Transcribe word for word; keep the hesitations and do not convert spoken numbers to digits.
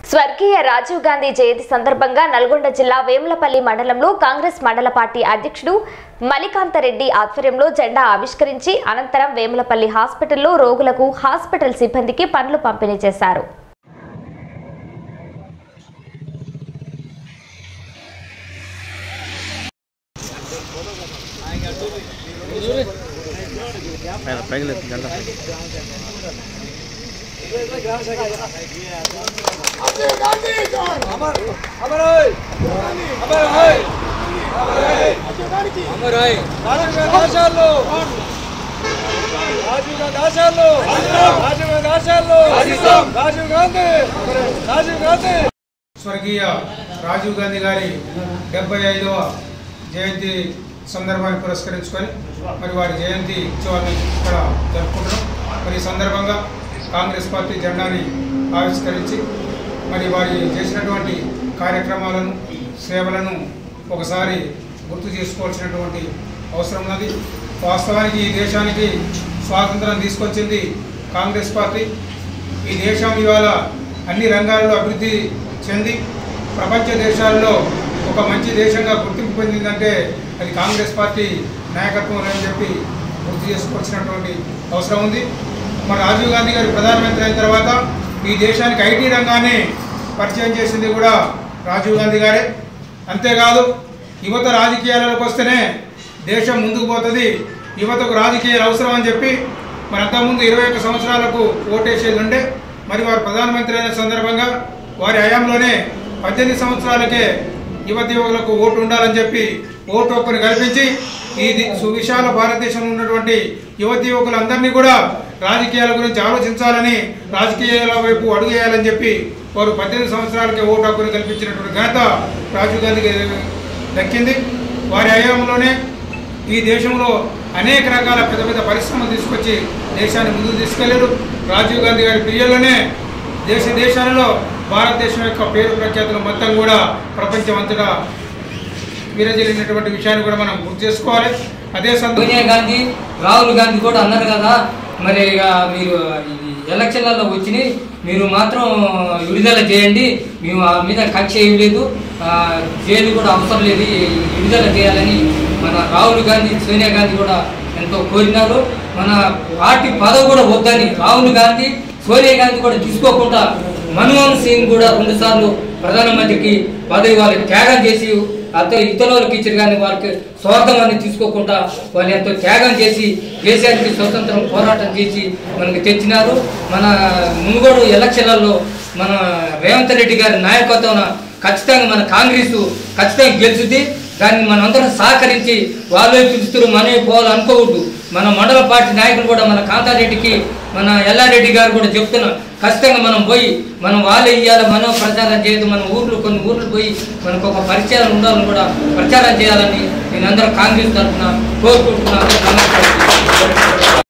స్వర్గీయ రాజీవ్ గాంధీ జయంతి సందర్భంగా నల్గొండ జిల్లా వేములపల్లి మండలంలో కాంగ్రెస్ మండల పార్టీ అధ్యక్షుడు మలికాంతరెడ్డి ఆధ్వర్యంలో జెండా ఆవిష్కరించి అనంతరం వేములపల్లి హాస్పిటల్లో రోగులకు హాస్పిటల్ సిబ్బందికి పండ్లు పంపిణీ చేశారు. స్వర్గీయ రాజీవ్ గాంధీ గారి డెబ్బై ఐదవ జయంతి సందర్భాన్ని పురస్కరించుకొని మరి వారి జయంతి ఉత్సవాన్ని ఇక్కడ జరుపుకుంటున్నాం. మరి ఈ సందర్భంగా కాంగ్రెస్ పార్టీ జెండాని ఆవిష్కరించి మరి వారి చేసినటువంటి కార్యక్రమాలను సేవలను ఒకసారి గుర్తు చేసుకోవాల్సినటువంటి అవసరం ఉన్నది. వాస్తవానికి ఈ దేశానికి స్వాతంత్రం తీసుకొచ్చింది కాంగ్రెస్ పార్టీ. ఈ దేశం ఇవాళ అన్ని రంగాల్లో అభివృద్ధి చెంది ప్రపంచ దేశాల్లో ఒక మంచి దేశంగా గుర్తింపు పొందిందంటే అది కాంగ్రెస్ పార్టీ నాయకత్వం అని చెప్పి గుర్తు చేసుకోవాల్సినటువంటి అవసరం ఉంది. మరి రాజీవ్ గాంధీ గారు ప్రధానమంత్రి అయిన తర్వాత ఈ దేశానికి ఐటీ రంగాన్ని పరిచయం చేసింది కూడా రాజీవ్ గాంధీ గారే. అంతేకాదు యువత రాజకీయాలకు వస్తేనే దేశం ముందుకు పోతుంది, యువతకు రాజకీయాలు అవసరం అని చెప్పి మరి అంతకుముందు ఇరవై ఒక్క సంవత్సరాలకు ఓటేసేది ఉండే. మరి వారు ప్రధానమంత్రి అయిన సందర్భంగా వారి హయాంలోనే పద్దెనిమిది సంవత్సరాలకే యువత యువకులకు ఓటు ఉండాలని చెప్పి ఓటు హక్కును కల్పించి ఈ సువిశాల భారతదేశంలో ఉన్నటువంటి యువత యువకులందరినీ కూడా రాజకీయాల గురించి ఆలోచించాలని, రాజకీయాల వైపు అడుగేయాలని చెప్పి వారు పద్దెనిమిది సంవత్సరాలకే ఓటు హక్కును కల్పించినటువంటి ఘనత రాజీవ్ గాంధీకి దక్కింది. వారి హయాంలోనే ఈ దేశంలో అనేక రకాల పెద్ద పెద్ద పరిశ్రమలు తీసుకొచ్చి దేశాన్ని ముందుకు తీసుకెళ్లారు. రాజీవ్ గాంధీ గారి పీరియడ్లోనే దేశ దేశాలలో భారతదేశం యొక్క పేరు ప్రఖ్యాతులు మొత్తం కూడా ప్రపంచం అంతటా విరజిల్లినటువంటి విషయాన్ని కూడా మనం గుర్తు చేసుకోవాలి. అదే సోనియా గాంధీ, రాహుల్ గాంధీ కూడా అన్నారు కదా, మరి మీరు ఎలక్షన్లలో వచ్చి మీరు మాత్రం విడుదల చేయండి, మేము ఆ మీద కక్ష ఏమి లేదు, జైలు కూడా అవసరం లేదు, విడుదల చేయాలని మన రాహుల్ గాంధీ, సోనియా గాంధీ కూడా ఎంతో కోరినారు. మన పార్టీ పదవి కూడా వద్దని రాహుల్ గాంధీ, సోనియా గాంధీ కూడా తీసుకోకుండా మన్మోహన్ సింగ్ కూడా రెండు సార్లు ప్రధానమంత్రికి పదవి వాళ్ళకి త్యాగం చేసి అంతే ఇతరులకు ఇచ్చారు, కానీ వాళ్ళకి స్వార్థం అని తీసుకోకుండా వాళ్ళు ఎంతో త్యాగం చేసి దేశానికి స్వతంత్రం పోరాటం చేసి మనకి తెచ్చినారు. మన మునుగోడు ఎలక్షన్లలో మన రేవంత్ రెడ్డి గారి నాయకత్వం ఖచ్చితంగా మన కాంగ్రెస్ ఖచ్చితంగా గెలుచుద్ది. దాన్ని మనందరం సహకరించి వాళ్ళే పిలుస్తారు, మనమే పోవాలి అనుకోవద్దు. మన మండల పార్టీ నాయకులు కూడా మన కాంతారెడ్డికి, మన ఎల్లారెడ్డి గారు కూడా చెప్తున్నా, ఖచ్చితంగా మనం పోయి మనం వాళ్ళే ఇవ్వాలి, మనం ప్రచారం చేయదు, మన ఊర్లు కొన్ని ఊర్లు పోయి మనకు ఒక పరిచయాలు ఉండాలని కూడా ప్రచారం చేయాలని నేను అందరూ కాంగ్రెస్ తరఫున కోరుకుంటున్నాను.